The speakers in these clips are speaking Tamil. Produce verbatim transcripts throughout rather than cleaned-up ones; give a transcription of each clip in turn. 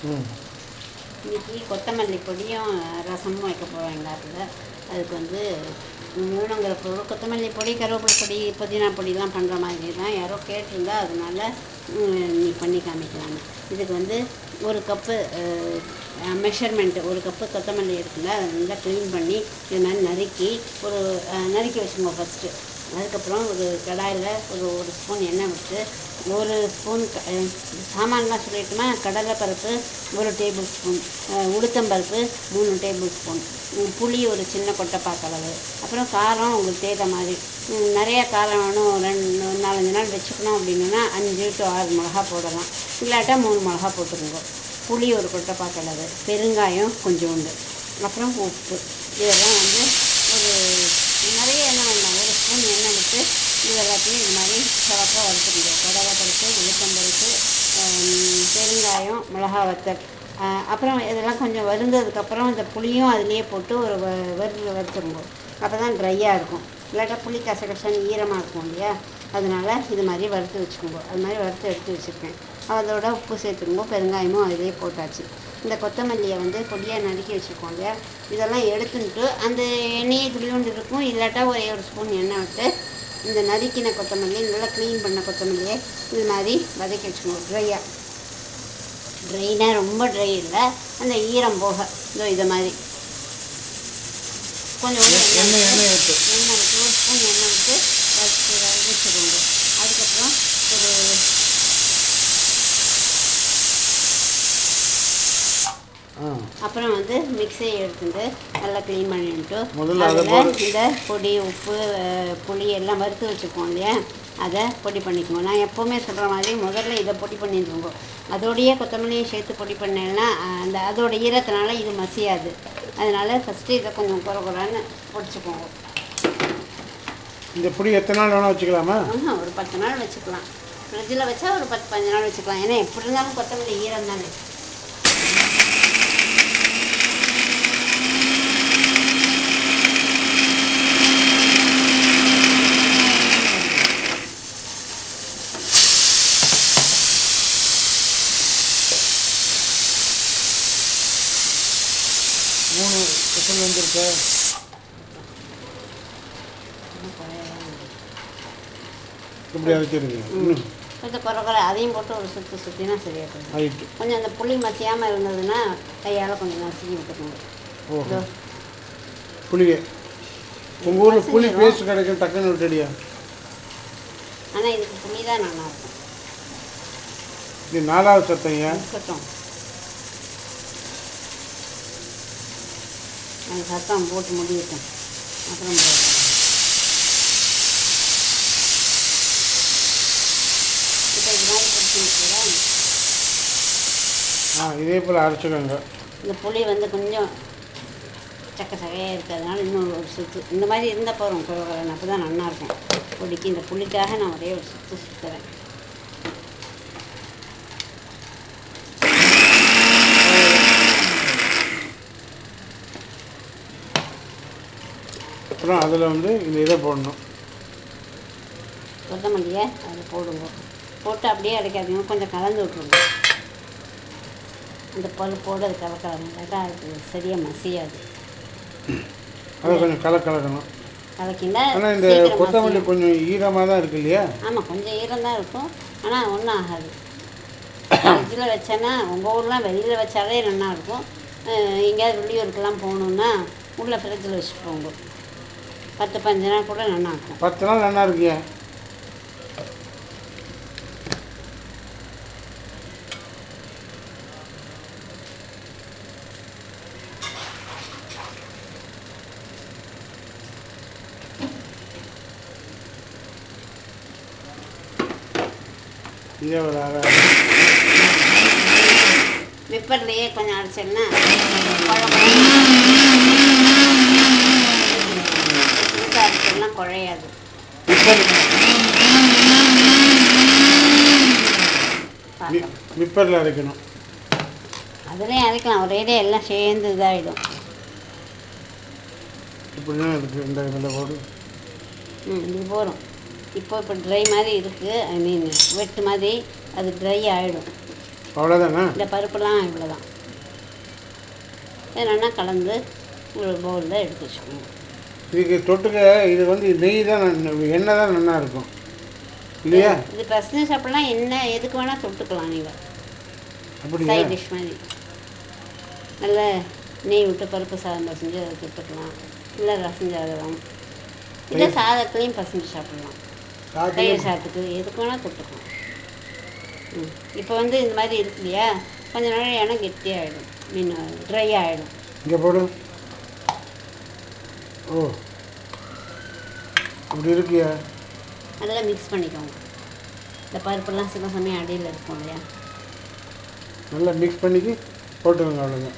இன்றைக்கி கொத்தமல்லி பொடியும் ரசமும் வைக்க போகிறாங்க. அதில் அதுக்கு வந்து வேணுங்கிற பொருள் கொத்தமல்லி பொடி, கருவேப்பிலை பொடி, புதினா பொடிலாம் பண்ணுற மாதிரி தான் யாரோ கேட்டிருந்தா, அதனால நீ பண்ணி காமிக்கலாங்க. இதுக்கு வந்து ஒரு கப்பு மெஷர்மெண்ட்டு ஒரு கப்பு கொத்தமல்லி இருக்குல்ல, அதை நல்லா க்ளீன் பண்ணி இது மாதிரி நறுக்கி ஒரு நறுக்கி வச்சுக்கோங்க ஃபஸ்ட்டு. அதுக்கப்புறம் ஒரு கடாயில் ஒரு ஒரு ஸ்பூன் எண்ணெய் விட்டு ஒரு ஸ்பூன் சாமான்லாம் சொல்லிட்டுமா, கடலைப்பருப்பு ஒரு டேபிள் ஸ்பூன், உளுத்தம்பருப்பு மூணு டேபிள் ஸ்பூன், புளி ஒரு சின்ன கொட்டைப்பாக்களவு, அப்புறம் காரம் உங்களுக்கு தேவை மாதிரி. நிறைய காரம் வேணும், ரெண்டு நாலஞ்சு நாள் வச்சுக்கணும் அப்படின்னா அஞ்சு டு ஆறு மிளகா போடலாம், இல்லாட்டா மூணு மிளகா போட்டுக்கோங்க. புளி ஒரு கொட்டைப்பாக்களவு, பெருங்காயம் கொஞ்சோண்டு, அப்புறம் உப்பு. இதெல்லாம் வந்து ஒரு நிறைய எண்ணெய் வேண்டாம், ஒரு ஸ்பூன் எண்ணெய் விட்டு இது எல்லாத்தையும் இது மாதிரி சிறப்பாக வறுத்துக்கணும். கடலைப்பருப்பு, உளுத்தம்பருப்பு, பெருங்காயம், மிளகா வத்தல், அப்புறம் இதெல்லாம் கொஞ்சம் வறுந்ததுக்கப்புறம் இந்த புளியும் அதுலேயே போட்டு ஒரு வ வறு வறுத்துருங்க. அப்போ தான் ட்ரையாக இருக்கும், இல்லாட்டா புளி கசகசன்னு ஈரமாக இருக்கும் இல்லையா, அதனால் இது மாதிரி வறுத்து வச்சுக்கோங்க. அது மாதிரி வறுத்து எடுத்து வச்சுருக்கேன். அதோட உப்பு சேர்த்துக்கோங்க, பெருங்காயமும் அதிலே போட்டாச்சு. இந்த கொத்தமல்லியை வந்து பொடியாக நறுக்கி வச்சுருக்கோம் இல்லையா, இதெல்லாம் எடுத்துட்டு அந்த எண்ணெயை துளியோண்டு இருக்கும், இல்லாட்டா ஒரே ஒரு ஸ்பூன் எண்ணெய் விட்டு இந்த நறுக்கின கொத்தமல்லி நல்லா க்ளீன் பண்ண கொத்தமல்லியை இது மாதிரி வதக்கி வச்சுக்கணும். ட்ரையாக, ட்ரைனா ரொம்ப ட்ரை இல்லை, அந்த ஈரம் போக இதோ இதை மாதிரி கொஞ்சம் எண்ணெய் எண்ணெய் விட்டு எண்ணெய் விட்டு ஒரு ஸ்பூன் எண்ணெய் விட்டு வச்சு வச்சுக்கோங்க. அதுக்கப்புறம் ஒரு அப்புறம் வந்து மிக்சியை எடுத்துட்டு நல்லா க்ளீன் பண்ணிட்டு அதில் இந்த பொடி, உப்பு, புளி எல்லாம் வறுத்து வச்சுருக்கோம் இல்லையா, அதை பொடி பண்ணிக்குவோம். நான் எப்போவுமே சொல்கிற மாதிரி முதல்ல இதை பொடி பண்ணிடுவோங்க. அதோடையே கொத்தமல்லியை சேர்த்து பொடி பண்ணேன்னா அந்த அதோட ஈரத்தினால இது மசியாது. அதனால் ஃபஸ்ட்டு இதை கொஞ்சம் குறை குறைன்னு பொடிச்சுக்கோங்க. இந்த பொடி எத்தனை நாள் வேணால் வச்சுக்கலாமா? ஆமாம், ஒரு பத்து நாள் வச்சுக்கலாம். ஃப்ரிட்ஜில் வச்சா ஒரு பத்து பதினஞ்சு நாள் வச்சுக்கலாம். ஏன்னா எப்படி இருந்தாலும் கொத்தமல்லி ஈரம் தானே. மூணு விசில் வந்துருக்கு. இப்படி அரைச்சிருங்க. கொஞ்சம் குறை குறை அதையும் போட்டு ஒரு சுற்றி சுற்றினா சரியாக போயிடும். கொஞ்சம் அந்த புளி மசியாமல் இருந்ததுன்னா கையால் கொஞ்சம் நசுக்கி விட்டுக்கோங்க. ஓ, புளியே உங்கள் ஊரில் புளி பேஸ்ட் கிடைக்கும், டக்குன்னு விட்டுடியா? ஆனால் இதுக்கு புளி தான் நல்லாயிருக்கும். இது நாலாவது சத்தங்க சத்தம், அந்த சத்தம் போட்டு முடியட்டும். அப்புறம் இப்போ இது மாதிரி பிடிச்சிருக்கா? ஆ, இதே போல் அரைச்சிக்கோங்க. இந்த புளி வந்து கொஞ்சம் சக்க சகையாக இருக்கிறதுனால இன்னும் ஒரு சுற்று இந்த மாதிரி இருந்தால் போகிறோம் குழந்தை, அப்போ தான் நல்லாயிருக்கும். பொடிக்கு இந்த புளிக்காக நான் ஒரே ஒரு சுற்று சுற்றுறேன். அப்புறம் அதில் வந்து இந்த இதை போடணும், கொத்தமல்லியை அதில் போடுங்க. போட்டு அப்படியே அடைக்காதீங்க, கொஞ்சம் கலந்து விட்ருங்க. அந்த பருப்போடு அது கலக்கிறாங்க, இல்லாட்டா அது சரியாக மசியாது. அதை கொஞ்சம் கல கலக்கணும் கலக்கிண்டா. ஆனால் இந்த கொத்தமல்லி கொஞ்சம் ஈரமாக தான் இருக்கு இல்லையா? ஆமாம், கொஞ்சம் ஈரம் தான் இருக்கும், ஆனால் ஒன்றும் ஆகாது. ஃப்ரிட்ஜில் வச்சேன்னா உங்கள் ஊர்லாம் வெளியில் வச்சாலே நல்லாயிருக்கும். எங்கேயாவது வெளியூருக்கெல்லாம் போகணுன்னா உள்ளே ஃப்ரிட்ஜில் வச்சுட்டு போங்க, பத்து பதினஞ்சு நாள் கூட நல்லாயிருக்கும். பத்து நாள் நல்லா இருக்கியா? இதே ஒரு அரை விப்பர்லேயே கொஞ்சம் அரைச்சேன்னா அரைச்செல்லாம் குழையாது. விப்பரில் அரைக்கணும். அதுலேயும் அரைக்கலாம், ஒரேடே எல்லாம் சேர்ந்து இதாகிடும். இப்படிதான் இருக்குது இந்த இதில் போடு. ம், இது போகிறோம். இப்போ இப்போ ட்ரை மாதிரி இருக்குது, ஐ மீன் வெட்டு மாதிரி அது ட்ரை ஆகிடும். அவ்வளோதானே? இந்த பருப்புலாம் இவ்வளோ தான். என்னென்னா கலந்து ஒரு பவுலில் எடுத்து வச்சுக்கோங்க. இதுக்கு தொட்டுக்க இது வந்து நெய் தான், எண்ணெய் தான் நல்லா இருக்கும் இல்லையா? இது பசங்க சாப்பிட்லாம், எண்ணெய் எதுக்கு வேணால் தொட்டுக்கலாம் நீங்கள். அப்படி சைட் டிஷ் மாதிரி நல்ல நெய் விட்டு பருப்பு சாதம் பசஞ்சு அதை தொட்டுக்கலாம். இல்லை ரசம் சாதம், இல்லை சாதத்துலேயும் பசஞ்சு சாப்பிட்லாம். தயிர் சாதத்துக்கு எதுக்கு வேணால் தொட்டுக்கலாம். ம் இப்போ வந்து இந்த மாதிரி இருக்கு இல்லையா, கொஞ்ச நாள் எண்ணெய் கெட்டியாகிடும், மீன் ட்ரை ஆகிடும். இங்கே போடு. ஓ அப்படி இருக்கியா? அதெல்லாம் மிக்ஸ் பண்ணிக்கோங்க. இந்த பருப்புலாம் சில சமயம் அடியில் இருக்கும் இல்லையா, நல்லா மிக்ஸ் பண்ணிக்கி போட்டுருங்க. அவ்வளோதான்,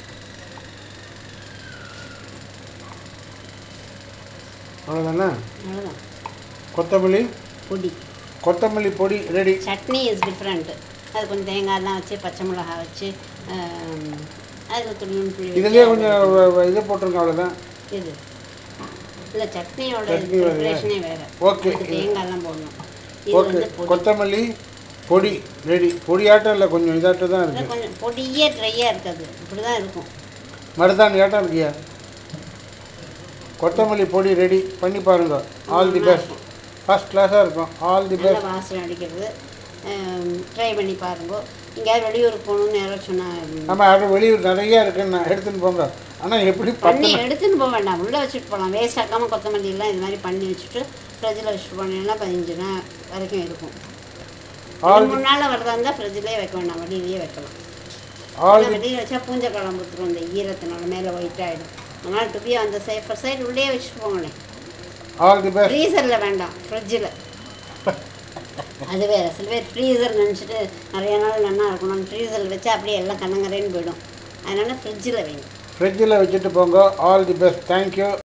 அவ்வளோதானே? அவ்வளோதான். கொத்தமல்லி பொடி, கொத்தமல்லி பொடி ரெடி. Chutney is different. அது கொஞ்சம் தேங்காயெல்லாம் வச்சு பச்சை மிளகா வச்சு அதில் துணியும் புளி இதுலேயே கொஞ்சம் இதை போட்டுருங்க. அவ்வளோதான். இது இல்லை சட்னியோட சட்னி ப்ரிப்ரேஷனே வேறு. ஓகே, தேங்காயெல்லாம் போடணும். இது ஓகே. வந்து பொடி, கொத்தமல்லி பொடி ரெடி. பொடியாட்டம் இல்லை, கொஞ்சம் இதாட்டம் தான் இருக்குது. கொஞ்சம் பொடியே ட்ரையாக இருக்காது, இப்படி தான் இருக்கும். மருதாணி ஆட்டம் இருக்கியா? கொத்தமல்லி பொடி ரெடி பண்ணி பாருங்க. All the best. ஃபஸ்ட் கிளாஸாக இருக்கும். ஆல் தி நல்ல பெஸ்ட். வாசனை அடிக்கிறது. ட்ரை பண்ணி பாருங்க. எங்கேயாவது வெளியூருக்கு போகணுன்னு யாரோ சொன்னால் ஆமாம், அது வெளியூர் நிறையா இருக்குன்னு எடுத்துன்னு போங்க. ஆனால் எப்படி பண்ணி பத்து எடுத்துன்னு போக வேண்டாம், உள்ளே வச்சுட்டு போகலாம். வேஸ்ட் ஆக்காமல் கொத்தமல்லியெல்லாம் இது மாதிரி பண்ணி வச்சுட்டு ஃப்ரிட்ஜில் வச்சுட்டு போனீங்கன்னா பதினஞ்சு நாள் வரைக்கும் இருக்கும். ஆல் மூணு நாளில் வரதா இருந்தால் ஃப்ரிட்ஜிலே வைக்க வேண்டாம், வெளியிலேயே வைக்கலாம். ஆல் வெளியில் வச்சா பூஞ்சை குழம்பு ஊற்றுரும், இந்த ஈரத்தினால மேலே ஒயிட் ஆகிடும். அதனால் டுபியா அந்த சேஃபர் சைடு உள்ளே வச்சுட்டு போங்களேன். All the best. ஃப்ரீசரில் வேண்டாம், ஃப்ரிட்ஜில். அது வேறு, சில பேர் ஃப்ரீசர் நினச்சிட்டு நிறைய நாள் நல்லா இருக்கணும், ஃப்ரீசரில் வச்சா அப்படியே எல்லாம் கண்ணங்கரேன்னு போயிடும். அதனால் ஃப்ரிட்ஜில் வைங்க. ஃப்ரிட்ஜில் வச்சுட்டு போங்க. All the best. தேங்க்யூ.